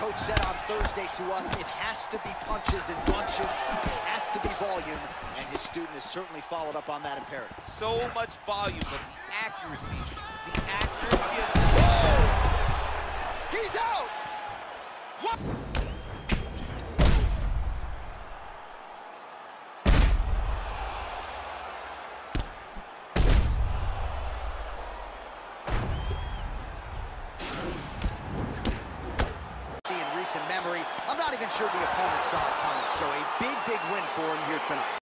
coach said on Thursday to us, it has to be punches and bunches. It has to be volume, and his student has certainly followed up on that imperative. So much volume, but the accuracy. The accuracy of... Oh! He's out! What? In recent memory, I'm not even sure the opponent saw it coming, so a big win for him here tonight.